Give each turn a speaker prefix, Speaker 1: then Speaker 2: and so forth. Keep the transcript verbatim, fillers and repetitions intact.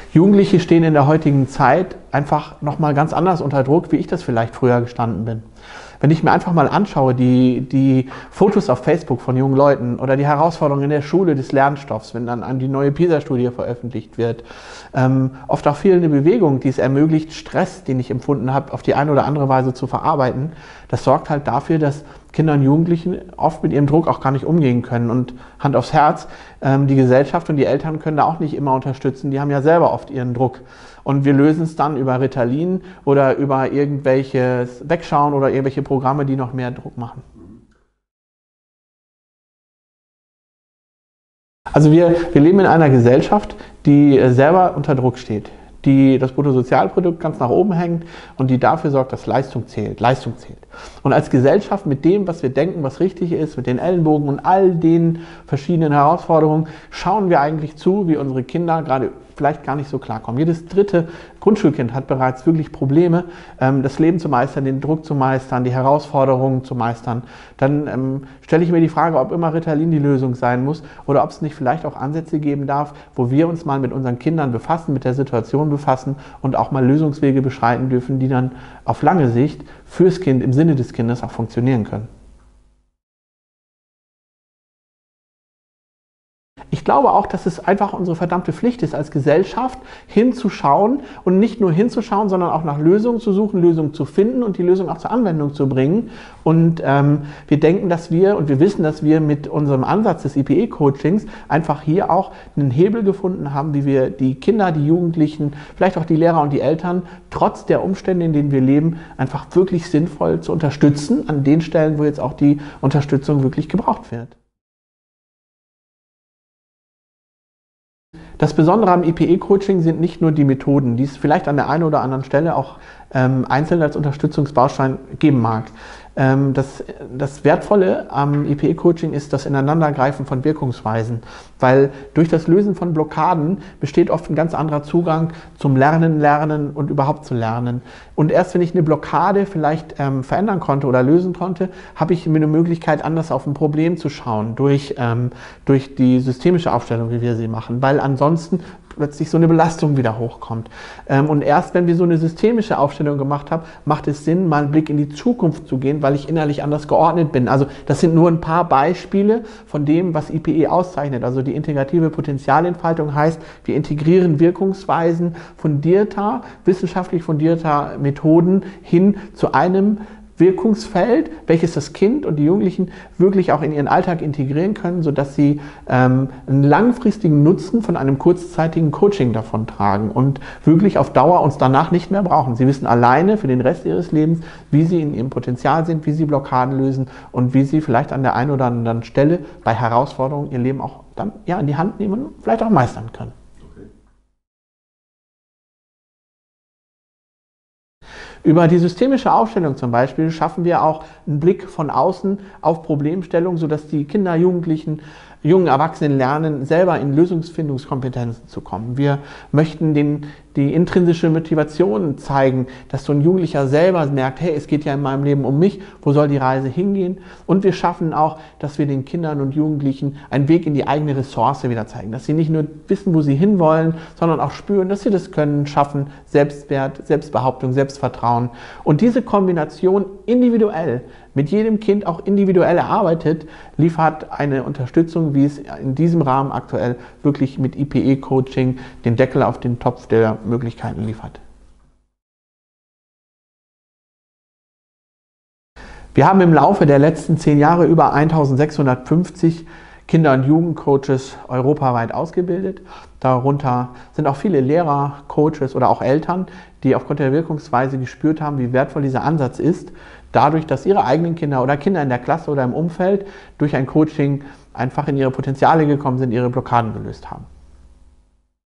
Speaker 1: Jugendliche stehen in der heutigen Zeit einfach nochmal ganz anders unter Druck, wie ich das vielleicht früher gestanden bin. Wenn ich mir einfach mal anschaue, die, die Fotos auf Facebook von jungen Leuten oder die Herausforderungen in der Schule des Lernstoffs, wenn dann die neue PISA-Studie veröffentlicht wird, ähm, oft auch fehlende Bewegung, die es ermöglicht, Stress, den ich empfunden habe, auf die eine oder andere Weise zu verarbeiten, das sorgt halt dafür, dass Kinder und Jugendlichen oft mit ihrem Druck auch gar nicht umgehen können. Und Hand aufs Herz, ähm, die Gesellschaft und die Eltern können da auch nicht immer unterstützen, die haben ja selber oft ihren Druck. Und wir lösen es dann über Ritalin oder über irgendwelches Wegschauen oder irgendwelche Programme, die noch mehr Druck machen. Also wir, wir leben in einer Gesellschaft, die selber unter Druck steht, die das Bruttosozialprodukt ganz nach oben hängt und die dafür sorgt, dass Leistung zählt. Leistung zählt. Und als Gesellschaft mit dem, was wir denken, was richtig ist, mit den Ellenbogen und all den verschiedenen Herausforderungen, schauen wir eigentlich zu, wie unsere Kinder gerade vielleicht gar nicht so klarkommen. Jedes dritte Grundschulkind hat bereits wirklich Probleme, das Leben zu meistern, den Druck zu meistern, die Herausforderungen zu meistern. Dann ähm, stelle ich mir die Frage, ob immer Ritalin die Lösung sein muss oder ob es nicht vielleicht auch Ansätze geben darf, wo wir uns mal mit unseren Kindern befassen, mit der Situation befassen und auch mal Lösungswege beschreiten dürfen, die dann auf lange Sicht fürs Kind, im Sinne des Kindes auch funktionieren können. Ich glaube auch, dass es einfach unsere verdammte Pflicht ist, als Gesellschaft hinzuschauen und nicht nur hinzuschauen, sondern auch nach Lösungen zu suchen, Lösungen zu finden und die Lösung auch zur Anwendung zu bringen. Und ähm, wir denken, dass wir und wir wissen, dass wir mit unserem Ansatz des I P E-Coachings einfach hier auch einen Hebel gefunden haben, wie wir die Kinder, die Jugendlichen, vielleicht auch die Lehrer und die Eltern trotz der Umstände, in denen wir leben, einfach wirklich sinnvoll zu unterstützen an den Stellen, wo jetzt auch die Unterstützung wirklich gebraucht wird. Das Besondere am I P E-Coaching sind nicht nur die Methoden, die es vielleicht an der einen oder anderen Stelle auch ähm, einzeln als Unterstützungsbaustein geben mag. Ähm, das, das Wertvolle am I P E-Coaching ist das Ineinandergreifen von Wirkungsweisen, weil durch das Lösen von Blockaden besteht oft ein ganz anderer Zugang zum Lernen, Lernen und überhaupt zu lernen. Und erst wenn ich eine Blockade vielleicht ähm, verändern konnte oder lösen konnte, habe ich mir eine Möglichkeit, anders auf ein Problem zu schauen, durch, ähm, durch die systemische Aufstellung, wie wir sie machen, weil ansonsten plötzlich so eine Belastung wieder hochkommt. Und erst wenn wir so eine systemische Aufstellung gemacht haben, macht es Sinn, mal einen Blick in die Zukunft zu gehen, weil ich innerlich anders geordnet bin. Also das sind nur ein paar Beispiele von dem, was I P E auszeichnet. Also die integrative Potenzialentfaltung heißt, wir integrieren Wirkungsweisen fundierter, wissenschaftlich fundierter Methoden hin zu einem Wirkungsfeld, welches das Kind und die Jugendlichen wirklich auch in ihren Alltag integrieren können, sodass sie ähm, einen langfristigen Nutzen von einem kurzzeitigen Coaching davon tragen und wirklich auf Dauer uns danach nicht mehr brauchen. Sie wissen alleine für den Rest ihres Lebens, wie sie in ihrem Potenzial sind, wie sie Blockaden lösen und wie sie vielleicht an der einen oder anderen Stelle bei Herausforderungen ihr Leben auch dann ja in die Hand nehmen und vielleicht auch meistern können. Über die systemische Aufstellung zum Beispiel schaffen wir auch einen Blick von außen auf Problemstellungen, sodass die Kinder, Jugendlichen, jungen Erwachsenen lernen, selber in Lösungsfindungskompetenzen zu kommen. Wir möchten den, die intrinsische Motivation zeigen, dass so ein Jugendlicher selber merkt, hey, es geht ja in meinem Leben um mich, wo soll die Reise hingehen? Und wir schaffen auch, dass wir den Kindern und Jugendlichen einen Weg in die eigene Ressource wieder zeigen, dass sie nicht nur wissen, wo sie hinwollen, sondern auch spüren, dass sie das können, schaffen, Selbstwert, Selbstbehauptung, Selbstvertrauen. Und diese Kombination individuell, mit jedem Kind auch individuell erarbeitet, liefert eine Unterstützung, wie es in diesem Rahmen aktuell wirklich mit I P E-Coaching den Deckel auf den Topf der Möglichkeiten liefert. Wir haben im Laufe der letzten zehn Jahre über eintausendsechshundertfünfzig Kinder- und Jugendcoaches europaweit ausgebildet. Darunter sind auch viele Lehrer, Coaches oder auch Eltern, die aufgrund der Wirkungsweise gespürt haben, wie wertvoll dieser Ansatz ist, dadurch, dass ihre eigenen Kinder oder Kinder in der Klasse oder im Umfeld durch ein Coaching einfach in ihre Potenziale gekommen sind, ihre Blockaden gelöst haben.